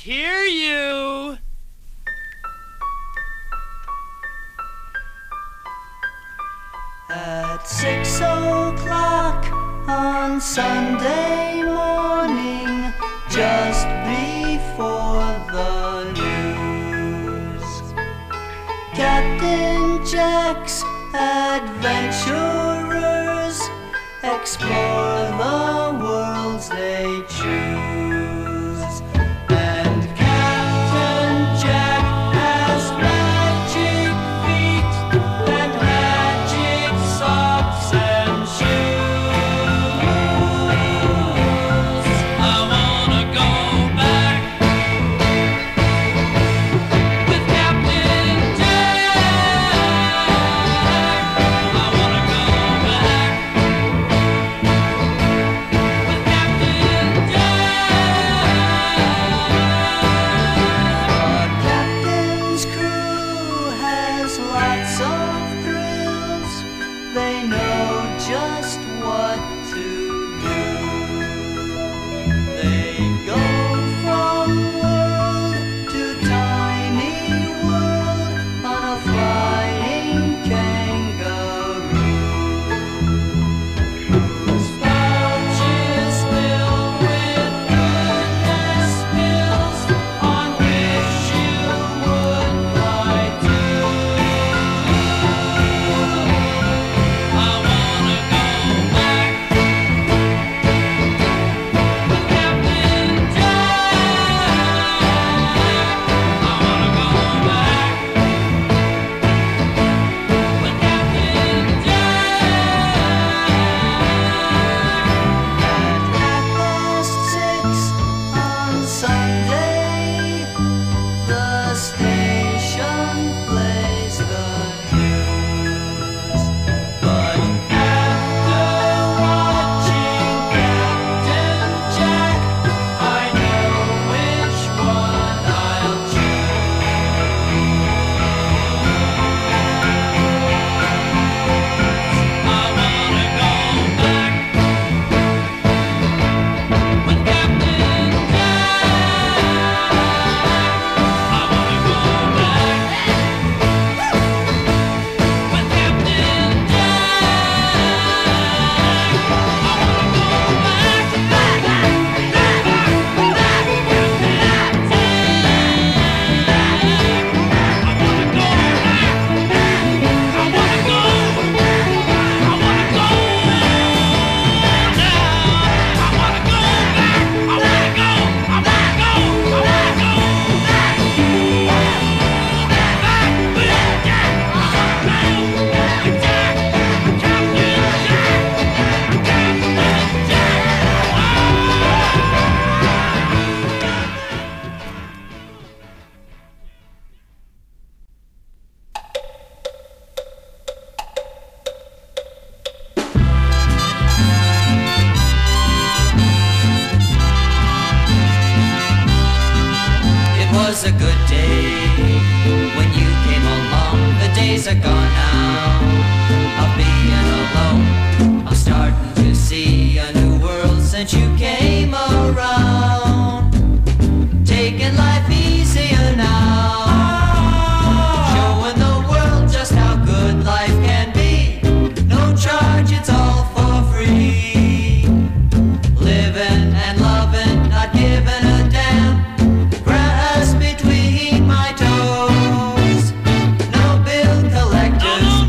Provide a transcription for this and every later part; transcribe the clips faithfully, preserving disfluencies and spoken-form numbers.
hear you. At six o'clock on Sunday morning, just before the news, Captain Jack's adventurers explore the worlds they choose. And Captain Jack has magic feet and magic socks and shoes. I wanna go back with Captain Jack. I wanna go back with Captain Jack. The captain's crew has lots of thrills. They know just what to do. They go from world to tiny world on a flying kangaroo, whose pouch is filled with goodness pills on which you would lie to. I wanna go back with Captain Jack. I wanna go back with Captain Jack. At half past six on Sunday, the station plays the news. But after watching Captain Jack, I know which one I'll choose. I wanna go back with Captain Jack. I wanna go back with Captain It was a good day when you came along. The days are gone now of being alone. I'm starting to see a new world since you came around, taking life easier now, showing the world just how good life can be. No charge, it's all for free. Living and loving, not giving a damn. Grass between my toes. No bill collectors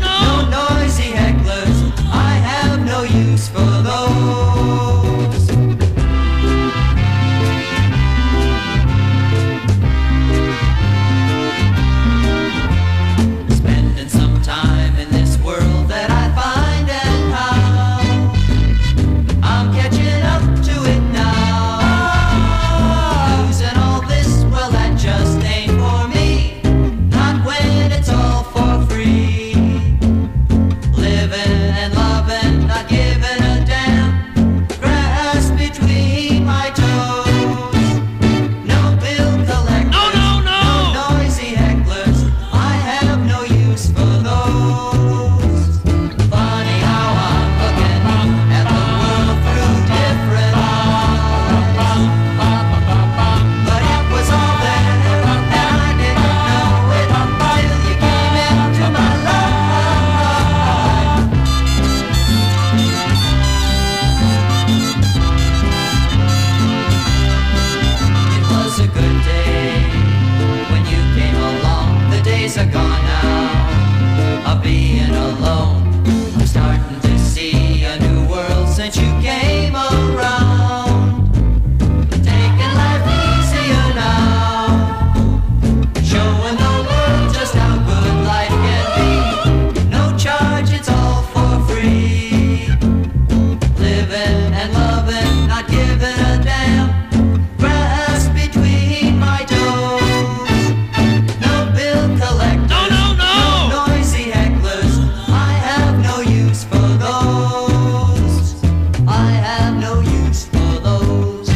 days are gone now of being alone. I'm starting to see a new world since you came around. Taking life easier now, showing the world just how good life can be. No charge, it's all for free. Living and loving, not giving a damn. Grass between my toes. No bill collectors. No, no, no! No noisy hecklers. I have no use for those. I have no use for those.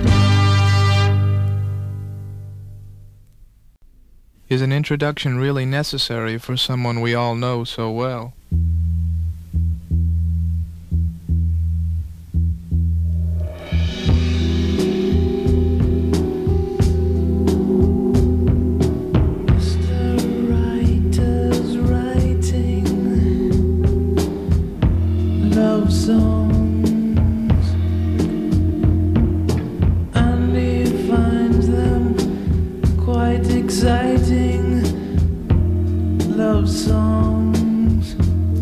Is an introduction really necessary for someone we all know so well? Songs, and he finds them quite exciting. Love songs,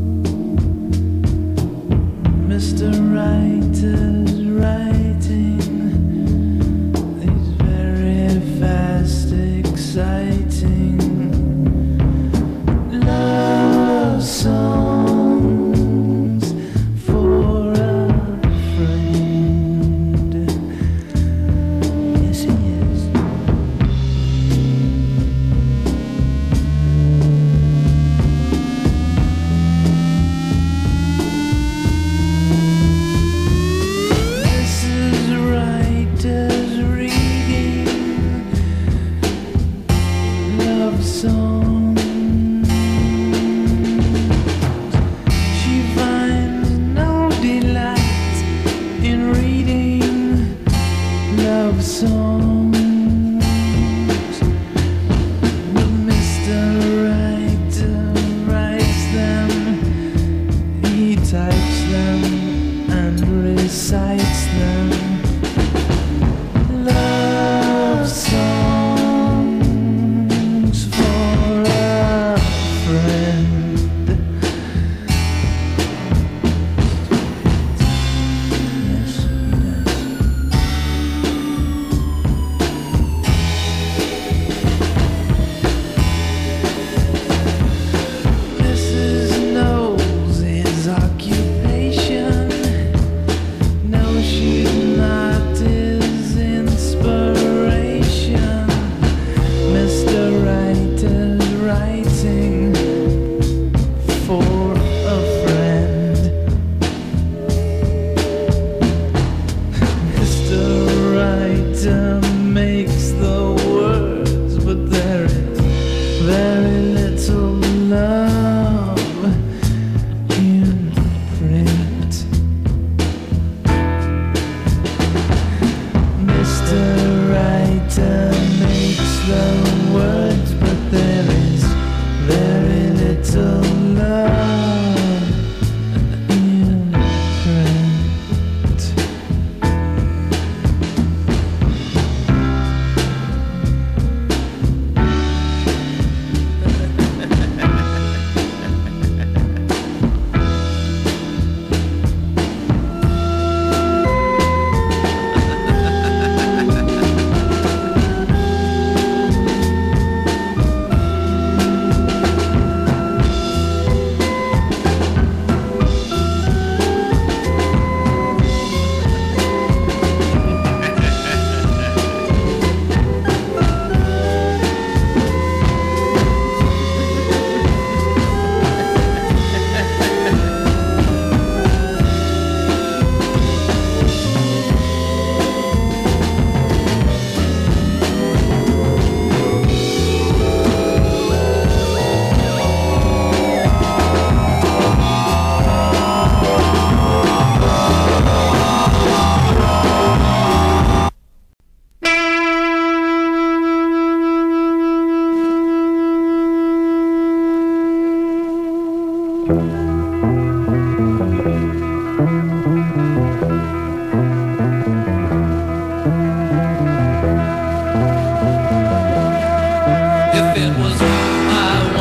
Mister Writer's writing these very fast, exciting love songs. If it was I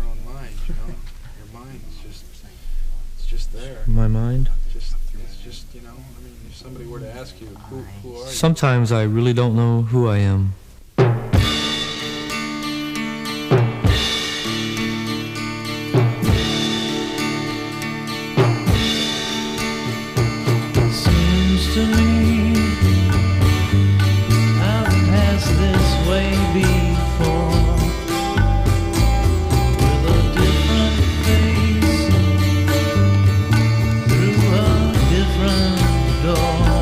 own mind, you know? Your mind is just, it's just there. My mind? Just, it's just, you know, I mean, if somebody were to ask you, who, who are you? Sometimes I really don't know who I am. Seems to me I've passed this way before, with a different face, through a different door.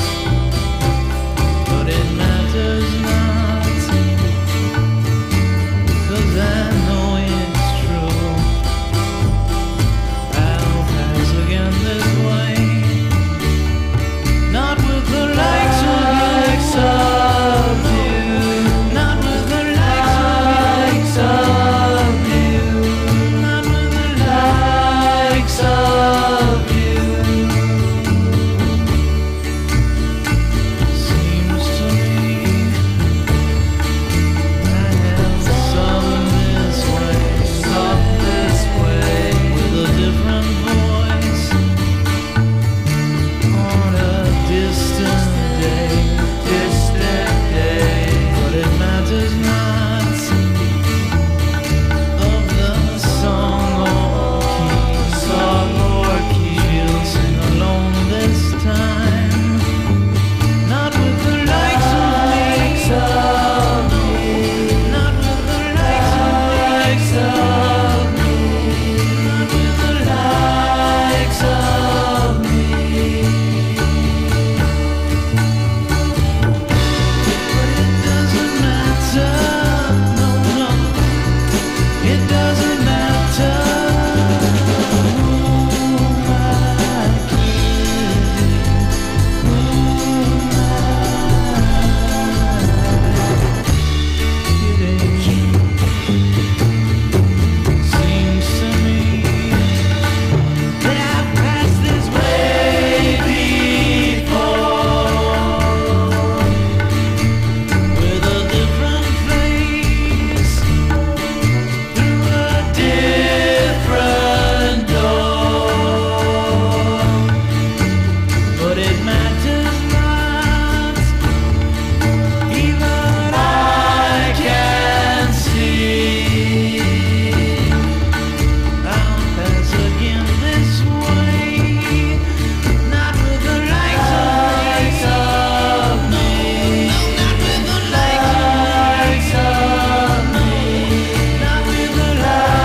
But it matters not, 'cause I know it's true. I'll pass again this way, not with the likes of you, not with the likes of you, not with the likes of you. Seems to me I have some this way, some this way, with a different voice on a distant day, distant day. But it matters not of the song or key, song or key. She'll sing alone this time, not with the likes of me, not with the likes of me, not with the likes of me. It doesn't matter, no, no, it doesn't matter who I kid, who I kidding. Seems to me that I've passed this way before, with a different face, through a different door. But it matters not, even I can see. I'll pass again this way, not with the likes of me, not with the likes of me, not with the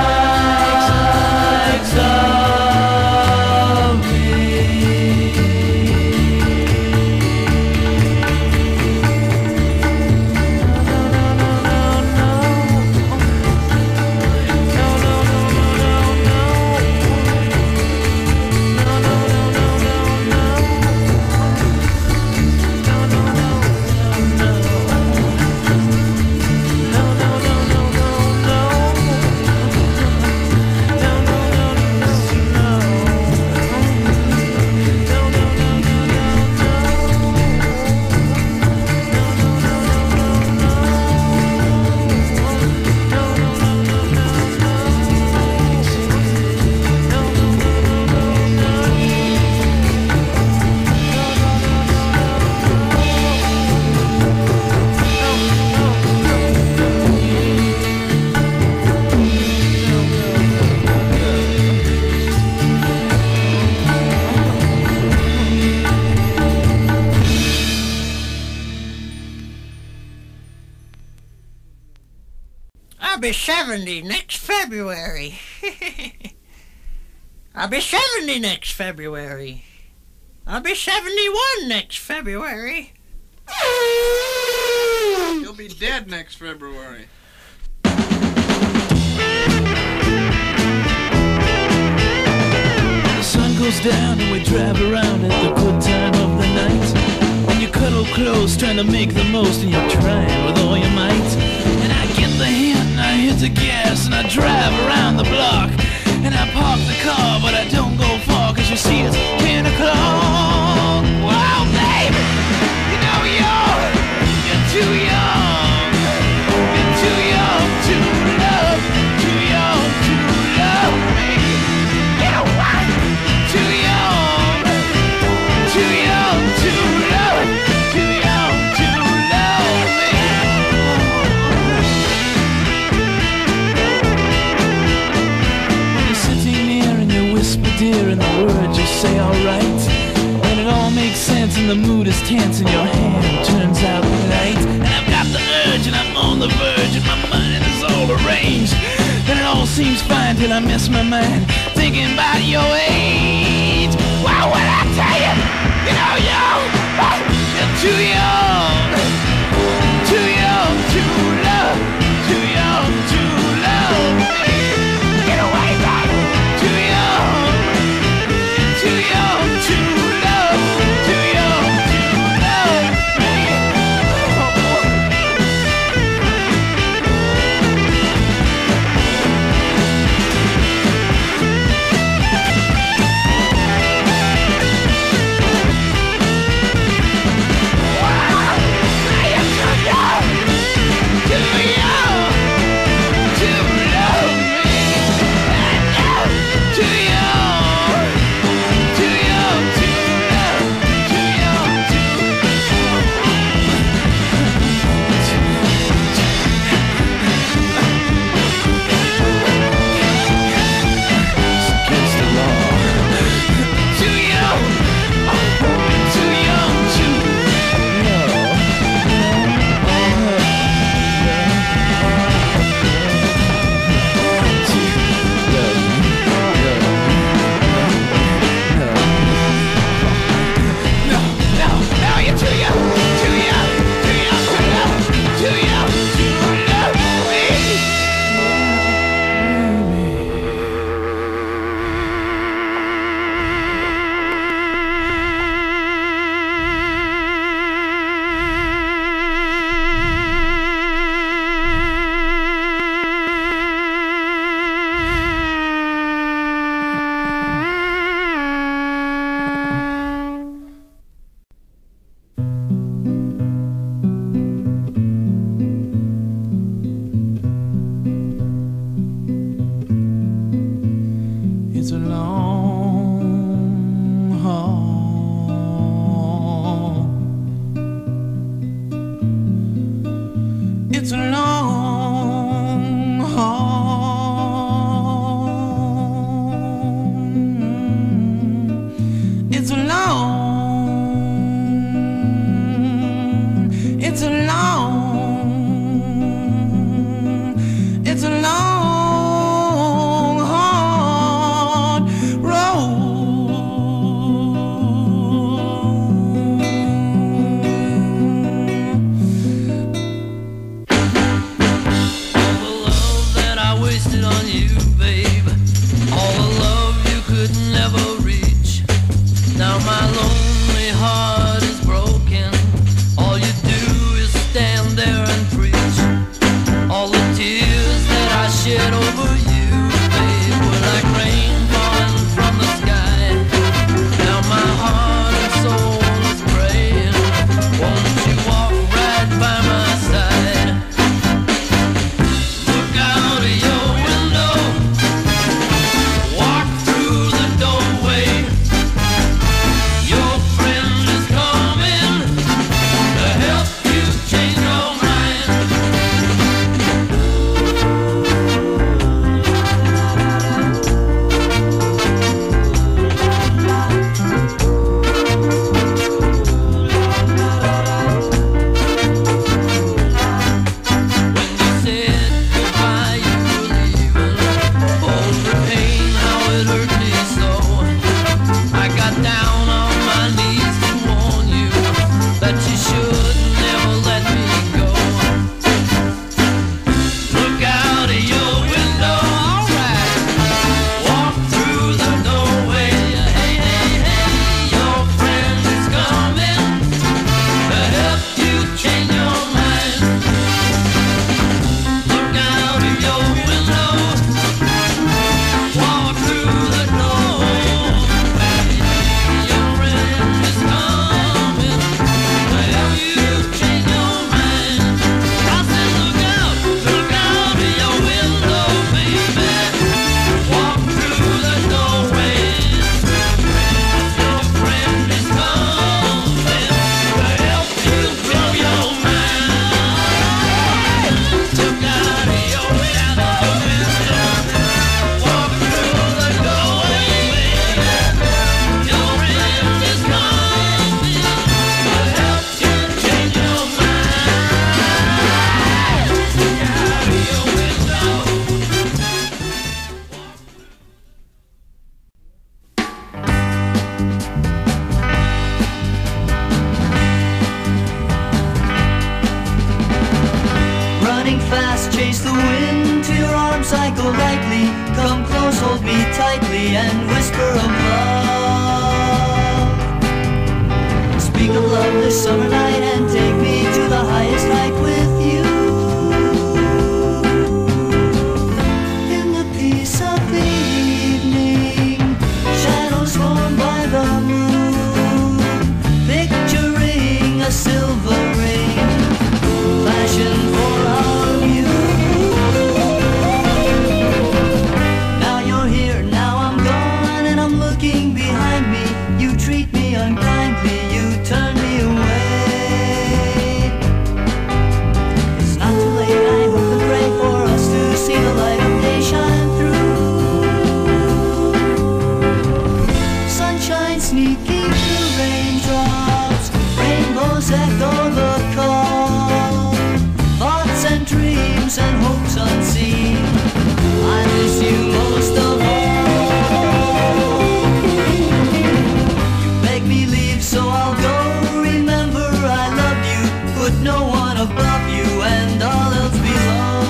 likes of I'll be seventy next February. I'll be seventy next February. I'll be seventy-one next February. You'll be dead next February. The sun goes down and we drive around at the good time of the night, and you cuddle close trying to make the most, and you're trying with all your might. And I get the hint and I hit the gas and I drive around the block, and I park the car but I don't go far, 'cause you see it's ten o'clock. Wow, baby, you know you're, you're too young. You're too young to love, too young to hearing the words you say alright. And it all makes sense and the mood is tense and your hand turns out light. And I've got the urge and I'm on the verge and my mind is all arranged. And it all seems fine till I miss my mind thinking about your age. Why would I tell you? You know, yo, you're too young, too young to love, too young to love me. Get away, baby. Too young, too young to love, too young to love me. close, hold me tightly and whisper of love. Speak of love this summer night and take me to the highest height with you. In the peace of the evening, shadows formed by the moon, picturing a silver ring, fashion for our view. Now you're here, now I'm gone, and I'm looking behind me. You treat me unkindly, you turn me away. It's not too late, I hope and pray for us to see the light of day shine through. Sunshine sneaking through raindrops, rainbows echo the call, thoughts and dreams and hopes unseen. I miss you most of all. You beg me leave, so I'll go. Remember I loved you, put no one above you and all else below.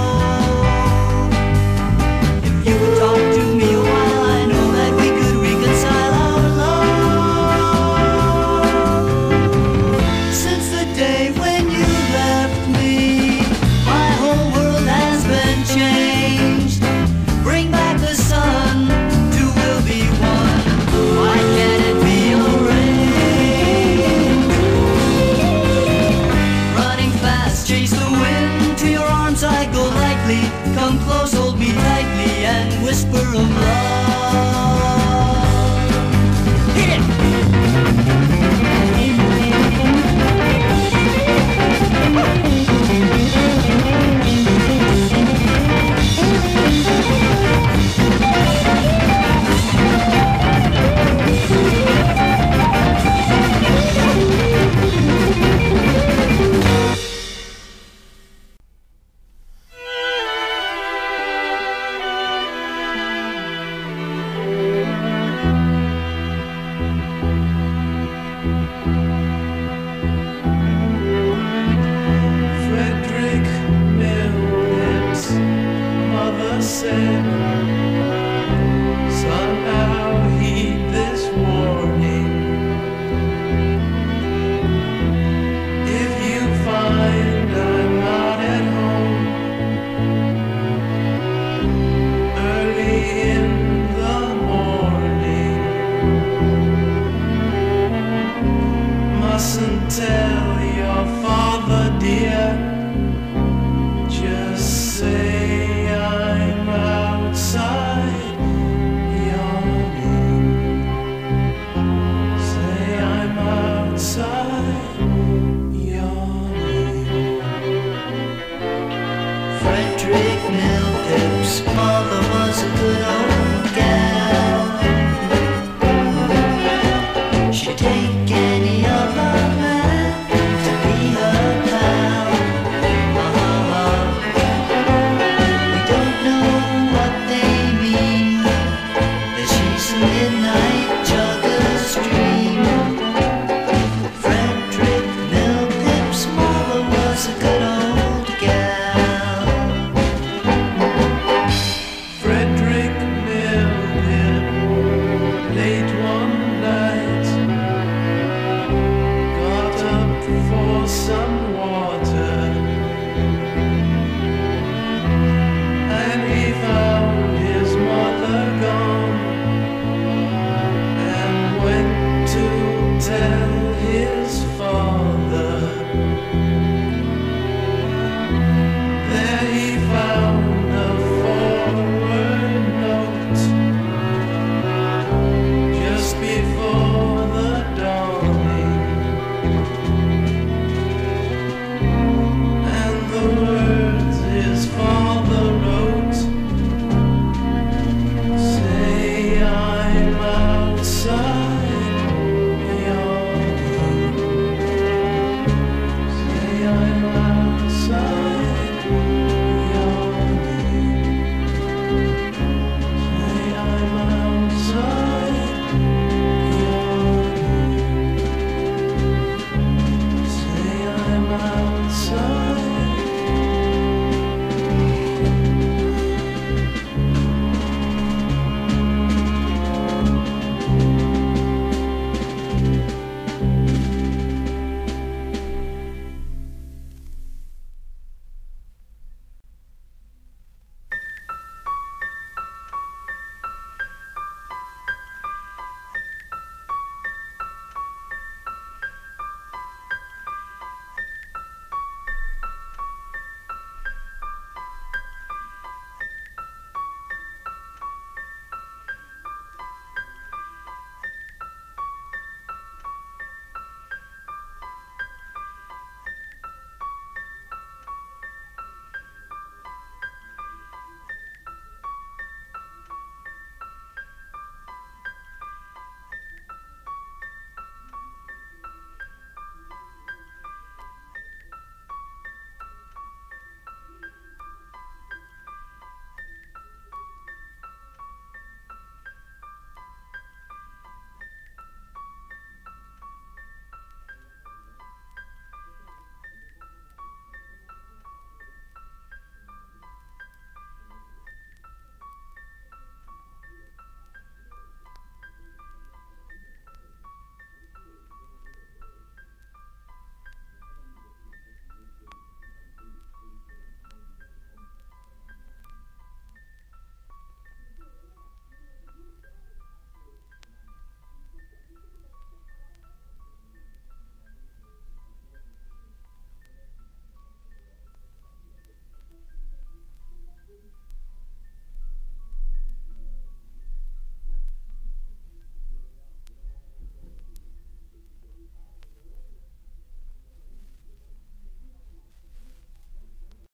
If you could talk to me a while, I know that we could reconcile our love. Since the day when you left me, my whole world has been changed. Bring back the sun, two will be one. Why can't it be arranged? Running fast, chase the wind. To your arms I go lightly. Come close, hold me tightly and whisper of love.